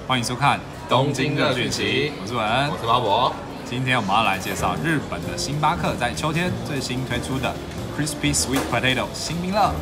欢迎收看《东京热讯息》，我是文， 我是巴博。 今天我们要来介绍日本的星巴克在秋天最新推出的 Crispy Sweet Potato 新冰乐。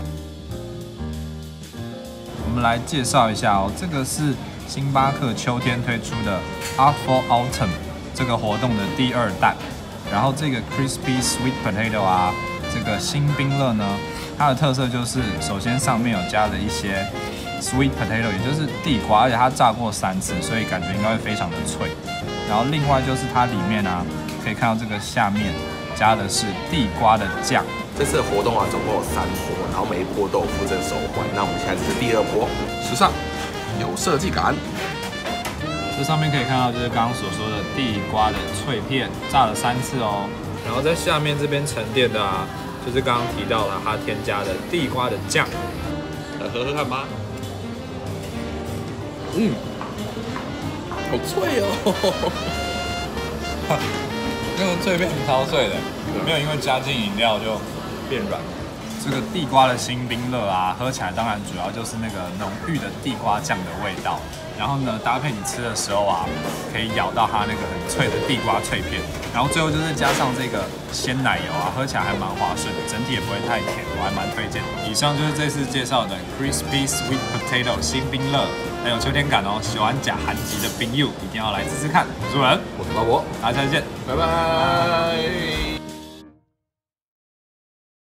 我们来介绍一下哦，这个是星巴克秋天推出的 Art for Autumn 这个活动的第2弹。然后这个 Crispy Sweet Potato 啊，这个新冰乐呢，它的特色就是首先上面有加了一些 Sweet Potato， 也就是地瓜，而且它炸过3次，所以感觉应该会非常的脆。然后另外就是它里面啊，可以看到这个下面加的是地瓜的酱。 这次的活动啊，总共有3波，然后每一波都有附赠手环。那我们现在这是第2波，时尚有设计感。 这上面可以看到就是刚刚所说的地瓜的脆片，炸了3次哦。然后在下面这边沉淀的啊，就是刚刚提到了它添加的地瓜的酱。 来喝喝看吧。好脆哦！ 那个脆片超脆的，没有因为加进饮料就变软。这个地瓜的新冰乐啊，喝起来当然主要就是那个浓郁的地瓜酱的味道。然后呢，搭配你吃的时候啊，可以咬到它那个很脆的地瓜脆片。然后最后就是加上这个鲜奶油啊，喝起来还蛮滑顺的，整体也不会太甜，我还蛮推荐的。以上就是这次介绍的 Crispy Sweet Potato 新冰乐，很有秋天感哦。喜欢假韩籍的冰友一定要来试试看。我是文， 我是巴博， 大家再见， 拜拜。